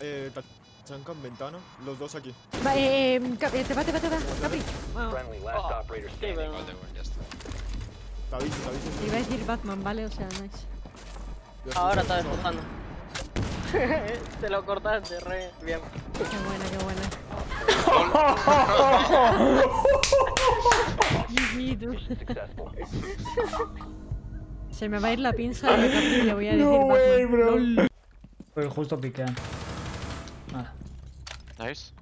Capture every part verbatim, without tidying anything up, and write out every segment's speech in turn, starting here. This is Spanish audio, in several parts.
eh, Tachanka en ventana, los dos aquí. Va, eh, Capi, te va, te va, te va, Capi. Oh. Sí, bueno. Te aviso, te aviso. Te iba a decir Batman, ¿vale? O sea, nice. Ahora está despojando. Te lo cortaste, re bien. Qué buena, qué buena. Se me va a ir la pinza y Capi le voy a decir No way, Batman. bro. Lol. Pues justo piquean. Vale. Nice.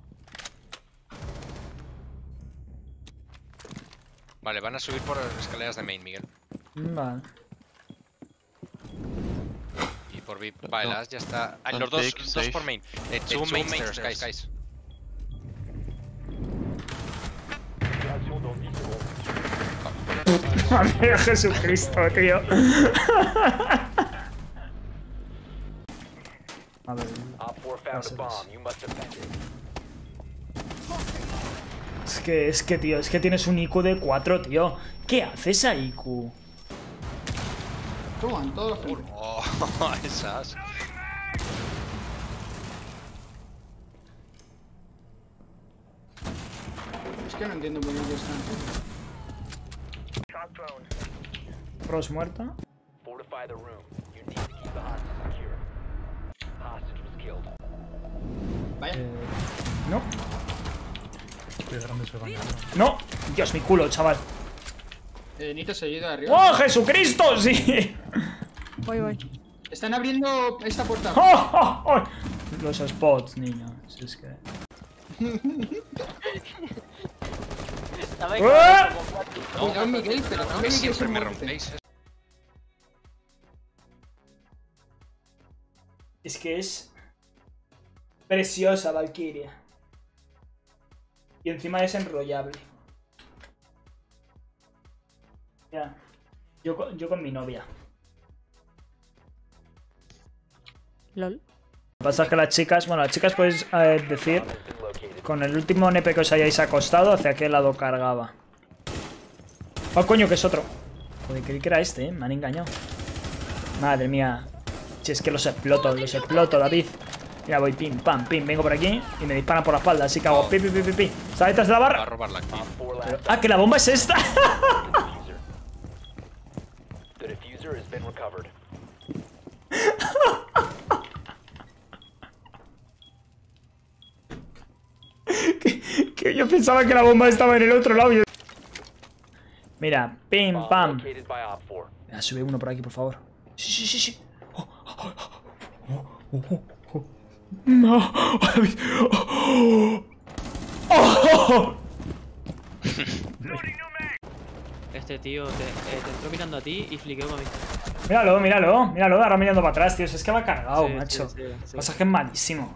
Vale, van a subir por escaleras de main, Miguel. Vale. Y por V I P. Vale, las ya está. Ah, los dos, dos por main. Eh, two main stairs, guys. guys. Madre de Jesucristo, tío. A ver. Es que, es que, tío, es que tienes un I Q de cuatro, tío. ¿Qué haces a I Q? Toma, en todos los giros. Oh, esas. Es que no entiendo por qué están aquí. Rose muerta. Vaya. Eh, no. No. Dios, mi culo, chaval. Eh, Nito seguido de arriba. ¡Oh, Jesucristo! Sí. Voy, voy. Están abriendo esta puerta. ¡Oh, oh, oh! Los spots, niño. Si es que... Estaba ¡Eh! Cuidado, Miguel, pero No, también que hay que siempre ser me muerte. rompéis. Es que es... preciosa, Valkyria. Y encima es enrollable. Ya. Yo, con- yo con mi novia. Lol. Lo que pasa es que las chicas, bueno, las chicas podéis eh, decir, con el último N P que os hayáis acostado, hacia qué lado cargaba. Oh, coño, que es otro. Joder, creí que era este, ¿eh? Me han engañado. Madre mía. Si es que los exploto, los exploto, David. Mira, voy pim, pam, pim, vengo por aquí y me disparan por la espalda, así que hago pi, pi, pi, pi, pi. ¿Está detrás de la Va a barra? robar la kill. Pero- ah, que la bomba es esta. que, que yo pensaba que la bomba estaba en el otro lado. Yo... Mira, pim, pam. Mira, sube uno por aquí, por favor. Sí, sí, sí, sí. Oh, oh, oh, oh, oh, oh. No. Oh, oh. Este tío te, eh, te entró mirando a ti y fliqueó para mí. Míralo, míralo, míralo, ahora mirando para atrás, tío. Es que va cargado, Sí, macho. sí, sí, sí. Pasa que es malísimo.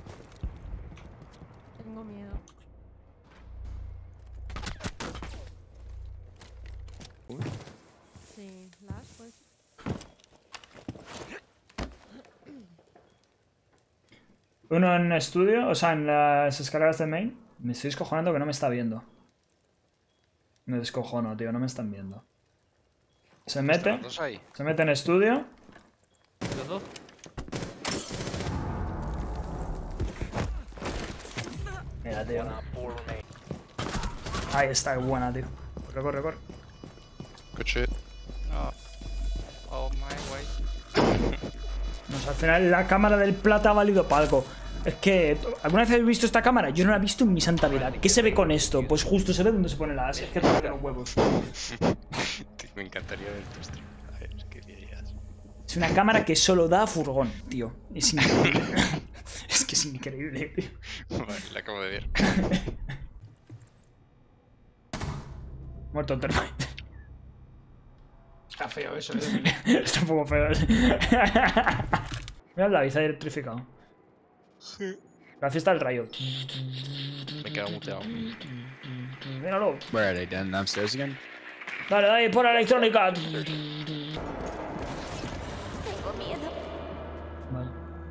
Tengo miedo. Sí, las pues. Uno en estudio, o sea, en las escaleras de main. Me estoy descojonando que no me está viendo. Me descojono, tío, no me están viendo. Se mete, Los dos ahí. se mete en estudio. Los dos. Mira, tío. Ahí está, qué buena, tío. Corre, corre, corre. Good shit. Oh, oh my way. No sé, al final la cámara del plata ha valido para algo. Es que, ¿alguna vez habéis visto esta cámara? Yo no la he visto en mi santa vida. ¿Qué se ve con esto? Pues justo se ve donde se pone la as. Es que toca los huevos. Me encantaría ver tu stream. A ver, qué dirías. Es una cámara que solo da a furgón, tío. Es increíble. Es que es increíble, tío. Vale, la acabo de ver. Muerto el termite. Está feo eso, eh. Está un poco feo. Mira el David, está electrificado. La fiesta del rayo. Me he quedado muteado. Míralo. Where are they? Down downstairs again? Dale, dale, por la electrónica. Tengo miedo. Vale.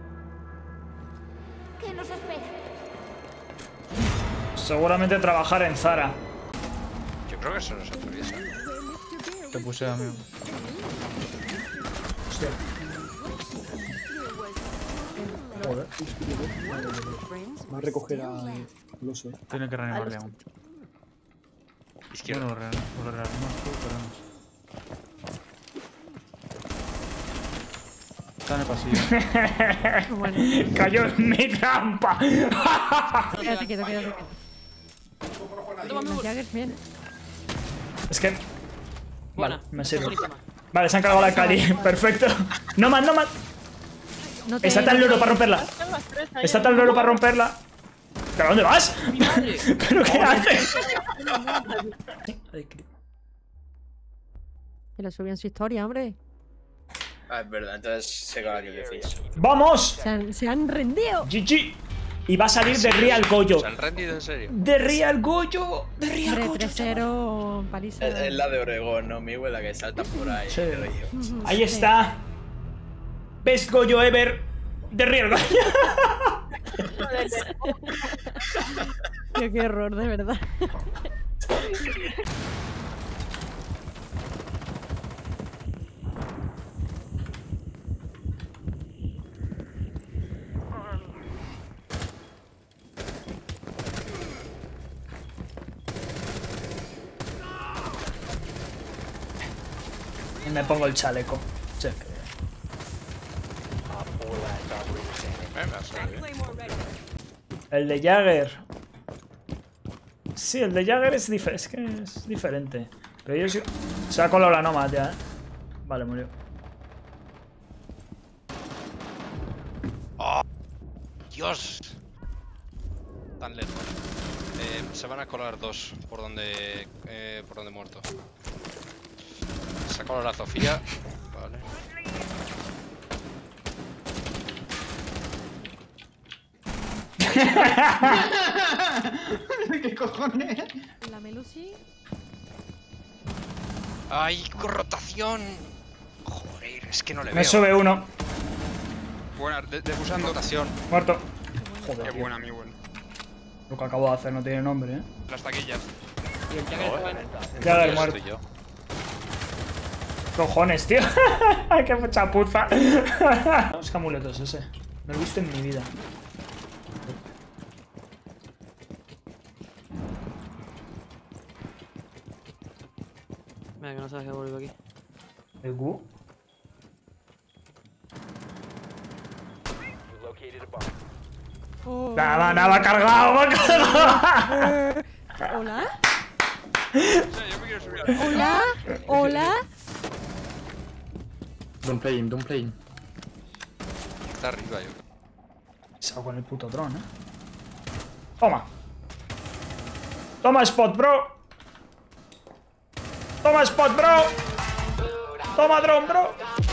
¿Qué nos espera? Seguramente trabajar en Zara. Yo creo que eso no se autoriza. Te puse a mí. Hostia. Joder. Va a recoger al Loso. Tiene que reanimarle aún. Izquierda. Bueno, lo re- lo reanimamos tú, esperemos. Está en el pasillo. Bueno, Cayó en mi trampa. quédate quieto, quédate quieto. Los Jaggers bien. Es que... Vale, Buena. me Está sirve. buenísima. Vale, se han cargado la Cali. Perfecto. No más, no más. No te- Está tan loro para romperla. Están las tres ahí. Está tan loro para romperla. ¿Pero dónde vas? ¡Mi madre! ¿Pero qué haces? Que lo subí en su historia, hombre. Ah, es verdad, entonces se acabaría de fish. ¡Vamos! Se han, se han rendido. G G. Y va a salir de Real Goyo. ¿Se han rendido en serio? De Real Goyo. De Real Hombre, Goyo. tres cero, paliza. Es, es la de Oregón, ¿no? Mi abuela que salta por ahí. Sí. te lo digo. Ujú, Ahí sí. está. Best Goyo ever. De Real Goyo. Tío, qué error, de verdad. Y me pongo el chaleco. Check. Eh, me ha salido bien. El de Jagger. Sí, el de Jagger es, dif es que es diferente. Pero yo sí... Se ha colado la Nomad ya, ¿eh? Vale, murió. Dios. Tan lejos. Eh, se van a colar dos por donde... Eh, por donde he muerto. Se ha colado la Zofía. Vale. ¿Qué cojones? La Melusi. ¡Ay, con rotación! Joder, es que no le Me veo. sube uno. Buena, de- defusando. Rotación. Muerto. Qué Joder, tío. buena, mi buena. Lo que acabo de hacer no tiene nombre, ¿eh? Las taquillas. Y el Jagger está en- Jagger Estoy muerto. yo. Cojones, tío. Qué chapuza. Los amuletos ese. No lo he visto en mi vida. Mira, que no sabes que vuelvo aquí. ¿El Q? Oh. Nada, nada, cargado, va cargado. ¿Hola? Yo me quiero subir a... ¿Hola? ¿Hola? Don't play him, don't play him. Está arriba yo. Salgo con el puto dron, ¿eh? Toma. Toma spot, bro. Toma spot, bro. Toma drone, bro.